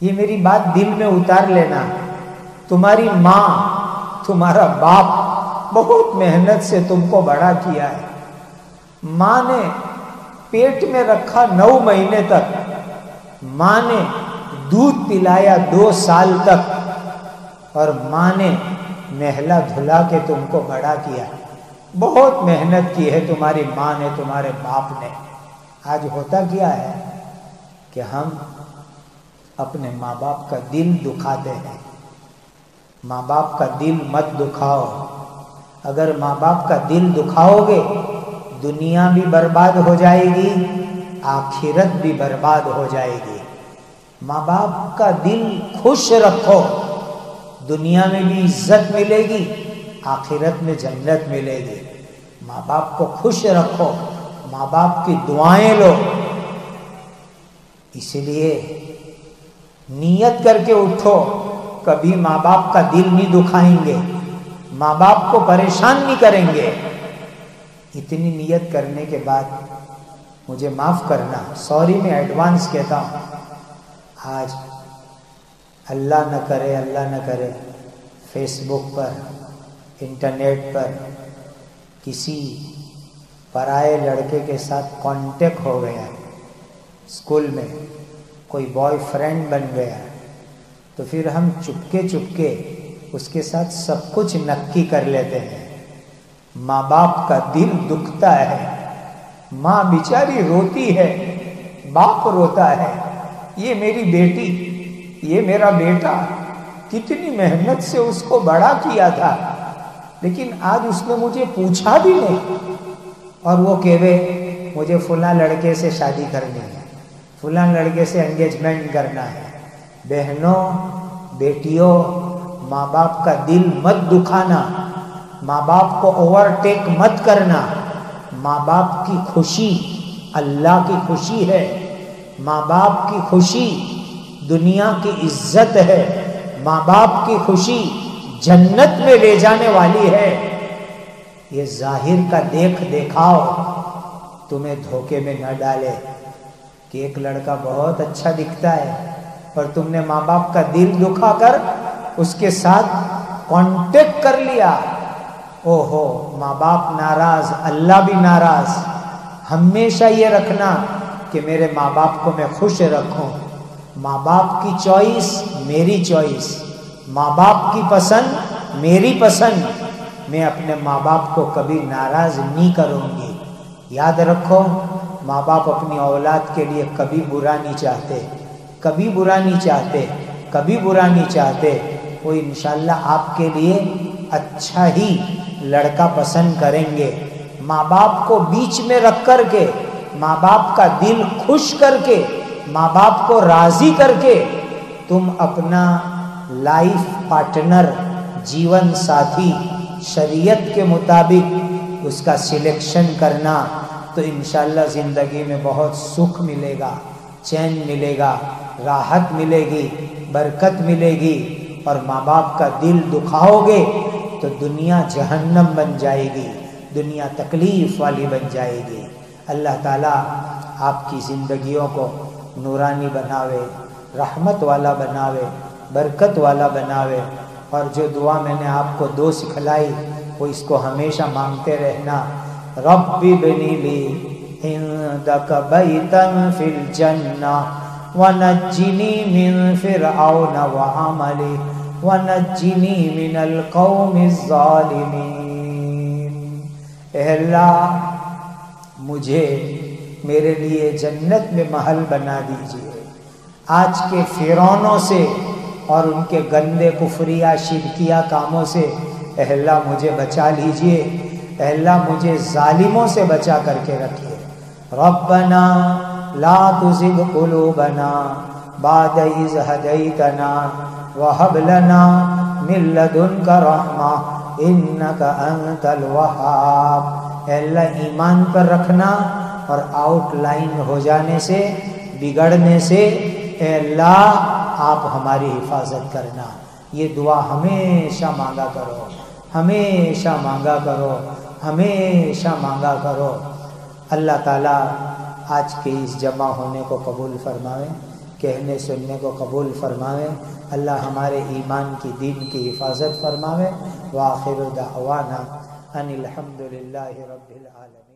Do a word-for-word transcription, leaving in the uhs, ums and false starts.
ये मेरी बात दिल में उतार लेना। तुम्हारी माँ, तुम्हारा बाप बहुत मेहनत से तुमको बड़ा किया है। माँ ने पेट में रखा नौ महीने तक, माँ ने दूध पिलाया दो साल तक, और माँ ने नहला धुला के तुमको बड़ा किया। बहुत मेहनत की है तुम्हारी माँ ने, तुम्हारे बाप ने। आज होता क्या है कि हम अपने माँ बाप का दिल दुखाते हैं। माँ बाप का दिल मत दुखाओ। अगर माँ बाप का दिल दुखाओगे, दुनिया भी बर्बाद हो जाएगी, आखिरत भी बर्बाद हो जाएगी। माँ बाप का दिल खुश रखो, दुनिया में भी इज्जत मिलेगी, आखिरत में जन्नत मिलेगी। माँ बाप को खुश रखो, माँ बाप की दुआएं लो। इसलिए नियत करके उठो, कभी माँ बाप का दिल नहीं दुखाएंगे, माँ बाप को परेशान नहीं करेंगे। इतनी नियत करने के बाद मुझे माफ करना, सॉरी मैं एडवांस कहता हूँ। आज अल्लाह न करे, अल्लाह न करे, फेसबुक पर, इंटरनेट पर किसी पराये लड़के के साथ कांटेक्ट हो गया, स्कूल में कोई बॉयफ्रेंड बन गया, तो फिर हम चुपके चुपके उसके साथ सब कुछ नक्की कर लेते हैं। माँ बाप का दिल दुखता है, माँ बेचारी रोती है, बाप रोता है, ये मेरी बेटी, ये मेरा बेटा, कितनी मेहनत से उसको बड़ा किया था, लेकिन आज उसने मुझे पूछा भी नहीं, और वो कहवे मुझे फुला लड़के से शादी करनी है, फुला लड़के से एंगेजमेंट करना है। बहनों, बेटियों, माँ बाप का दिल मत दुखाना, माँ बाप को ओवरटेक मत करना। माँ बाप की खुशी अल्लाह की खुशी है, माँ बाप की खुशी दुनिया की इज्जत है, माँ बाप की खुशी जन्नत में ले जाने वाली है। ये जाहिर का देख देखाओ तुम्हें धोखे में न डाले कि एक लड़का बहुत अच्छा दिखता है, पर तुमने माँ बाप का दिल दुखा कर उसके साथ कांटेक्ट कर लिया। ओहो, माँ बाप नाराज, अल्लाह भी नाराज। हमेशा ये रखना कि मेरे माँ बाप को मैं खुश रखूं। माँ बाप की चॉइस मेरी चॉइस, माँ बाप की पसंद मेरी पसंद। मैं अपने माँ बाप को कभी नाराज नहीं करूंगी। याद रखो, माँ बाप अपनी औलाद के लिए कभी बुरा नहीं चाहते, कभी बुरा नहीं चाहते, कभी बुरा नहीं चाहते। वो इंशाल्लाह आपके लिए अच्छा ही लड़का पसंद करेंगे। माँ बाप को बीच में रख करके, माँ बाप का दिल खुश करके, माँ बाप को राजी करके तुम अपना लाइफ पार्टनर, जीवन साथी शरीयत के मुताबिक उसका सिलेक्शन करना, तो इंशाल्लाह ज़िंदगी में बहुत सुख मिलेगा, चैन मिलेगा, राहत मिलेगी, बरकत मिलेगी। और माँ बाप का दिल दुखाओगे तो दुनिया जहन्नम बन जाएगी, दुनिया तकलीफ़ वाली बन जाएगी। अल्लाह ताला आपकी ज़िंदगियों को नूरानी बनावे, रहमत वाला बनावे, बरकत वाला बनावे। और जो दुआ मैंने आपको दो सिखलाई वो इसको हमेशा मांगते रहना। रब्बी बनी ली इंदक बैतन फिल जन्ना वनज्जिनी मिन फिरऔन व अमली वनज्जिनी मिनल कौमिज़ ज़ालिमीन। ऐ अल्लाह, मुझे मेरे लिए जन्नत में महल बना दीजिए। आज के फिरौनों से और उनके गंदे कुफरिया शिरकिया कामों से ऐ अल्लाह मुझे बचा लीजिए। ऐ अल्लाह मुझे जालिमों से बचा करके रखिए। रब्बना ला तुज़िग़ क़ुलूबना बाद इज़ हदैतना वहब लना मिन लदुनका रहमा इन्नका अंतल वहाब। ऐ अल्लाह ईमान पर रखना और आउटलाइन हो जाने से, बिगड़ने से ऐ अल्लाह आप हमारी हिफाजत करना। ये दुआ हमेशा मांगा करो, हमेशा मांगा करो, हमेशा मांगा करो। अल्लाह ताला आज के इस जमा होने को कबूल फरमावे। कहने सुनने को कबूल फरमावे। अल्लाह हमारे ईमान की, दीन की हिफाजत फरमावे। व आखिर दावाना अनिल हम्दुलिल्लाहि रब्बिल आलमीन।